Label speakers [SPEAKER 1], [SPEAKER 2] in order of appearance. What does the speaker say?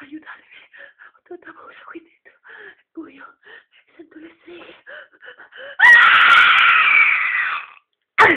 [SPEAKER 1] aiutatemi, ho tanta paura qui dentro, è buio, sento le streghe,